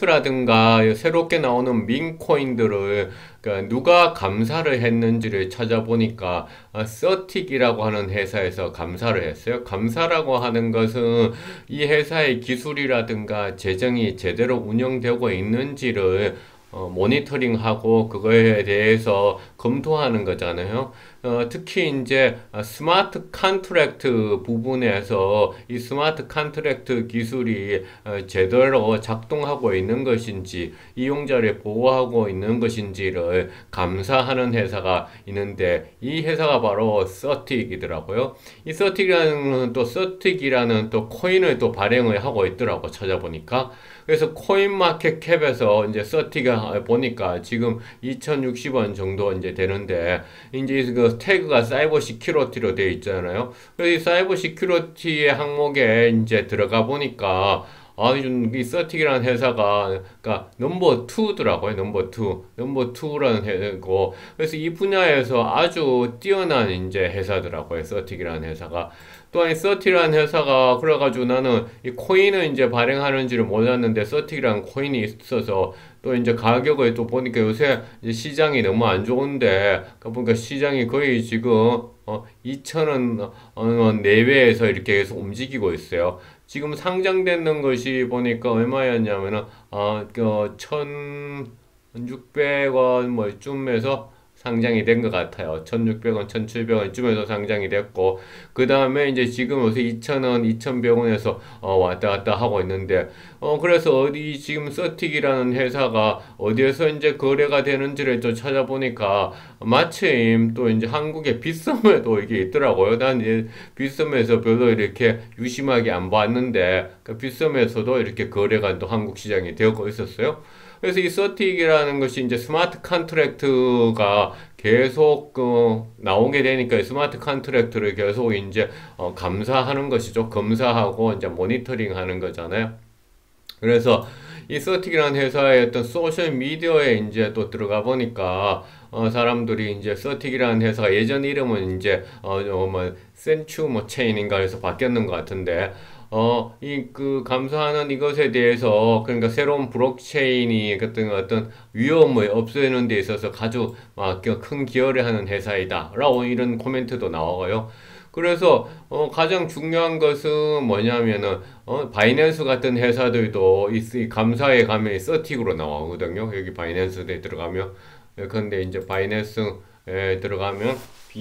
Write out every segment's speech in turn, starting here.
바이낸스라든가 새롭게 나오는 민 코인들을 그러니까 누가 감사를 했는지를 찾아보니까 서틱이라고 하는 회사에서 감사를 했어요. 감사라고 하는 것은 이 회사의 기술이라든가 재정이 제대로 운영되고 있는지를 모니터링하고 그거에 대해서 검토하는 거잖아요. 특히 이제 스마트 컨트랙트 부분에서 이 스마트 컨트랙트 기술이 제대로 작동하고 있는 것인지 이용자를 보호하고 있는 것인지를 감사하는 회사가 있는데 이 회사가 바로 서틱이더라고요. 이 서틱이라는 또 서틱이라는 또 코인을 또 발행을 하고 있더라고 찾아보니까. 그래서 코인마켓캡에서 이제 서티가 보니까 지금 2060원 정도 이제 되는데 이제 그 태그가 사이버 시큐리티로 되어 있잖아요. 그래서 이 사이버 시큐리티의 항목에 이제 들어가 보니까 이 서틱이라는 회사가 그러니까 넘버 2더라고요. 넘버 2라는 회사고 그래서 이 분야에서 아주 뛰어난 이제 회사더라고요. 서틱이라는 회사가. 또한 이 서틱이라는 회사가 그래가지고 나는 이 코인을 이제 발행하는지를 몰랐는데 서틱이라는 코인이 있어서 또 이제 가격을 또 보니까 요새 이제 시장이 너무 안 좋은데 보니까 시장이 거의 지금 2,000원 내외에서 이렇게 계속 움직이고 있어요. 지금 상장되는 것이 보니까 얼마였냐면은 그 1,600원 뭐쯤에서 상장이 된 것 같아요. 1,600원, 1,700원쯤에서 상장이 됐고, 그 다음에 이제 지금 요새 2,000원, 2,100원에서 왔다 갔다 하고 있는데, 그래서 어디 지금 서틱이라는 회사가 어디에서 이제 거래가 되는지를 또 찾아보니까 마침 또 이제 한국의 빗썸에도 이게 있더라고요. 난 이제 빗썸에서 별로 이렇게 유심하게 안 봤는데, 그 빗썸에서도 이렇게 거래가 또 한국 시장이 되고 있었어요. 그래서 이 서틱이라는 것이 이제 스마트 컨트랙트가 계속 나오게 되니까 스마트 컨트랙트를 계속 이제 감사하는 것이죠. 검사하고 이제 모니터링 하는 거잖아요. 그래서 이 서틱이라는 회사의 어떤 소셜 미디어에 이제 또 들어가 보니까 사람들이 이제 서틱이라는 회사가 예전 이름은 이제 뭐 센츄 뭐 체인인가 해서 바뀌었는 것 같은데 이 그 감사하는 이것에 대해서 그러니까 새로운 블록체인이 어떤 위험을 없애는 데 있어서 아주 큰 기여를 하는 회사이다라고 이런 코멘트도 나와요. 그래서 가장 중요한 것은 뭐냐면은 바이낸스 같은 회사들도 이 감사에 가면 서틱으로 나오거든요. 여기 바이낸스에 들어가면 근데 이제 바이낸스에 들어가면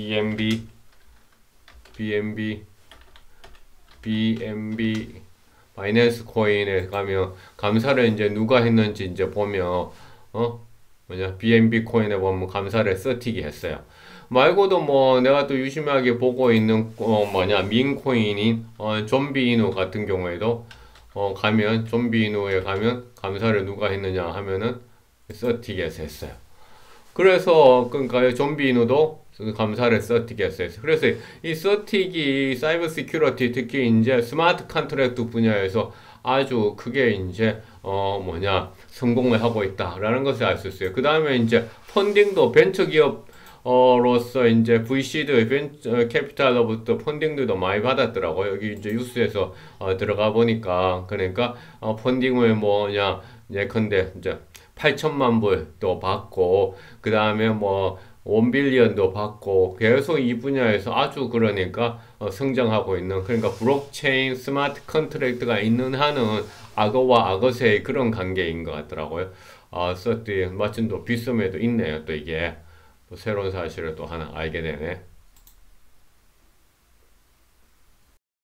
BNB 바이낸스 코인에 가면 감사를 이제 누가 했는지 이제 보면 BNB 코인에 보면 감사를 서틱이 했어요. 말고도 뭐 내가 또 유심하게 보고 있는 민 코인인 좀비 이누 같은 경우에도 가면 좀비 이누에 가면 감사를 누가 했느냐 하면은 서틱에서 했어요. 그래서 그러니까 좀비 이누도 감사를 서틱에서 했어요. 그래서 이 서틱이 사이버 시큐리티 특히 이제 스마트 컨트랙트 분야에서 아주 크게 이제 성공을 하고 있다라는 것을 알 수 있어요. 그 다음에 이제 펀딩도 벤처 기업으로서 이제 VC들 벤처 캐피탈로부터 펀딩들도 많이 받았더라고요. 여기 이제 뉴스에서 들어가 보니까 그러니까 펀딩을 예컨대 이제 8천만 불도 받고 그 다음에 1빌리언도 받고 계속 이 분야에서 아주 그러니까 성장하고 있는 그러니까 블록체인 스마트 컨트랙트가 있는 한은 악어와 악어새의 그런 관계인 것 같더라고요. 서티 마침 또 빗썸에도 있네요. 또 이게 또 새로운 사실을 또 하나 알게 되네.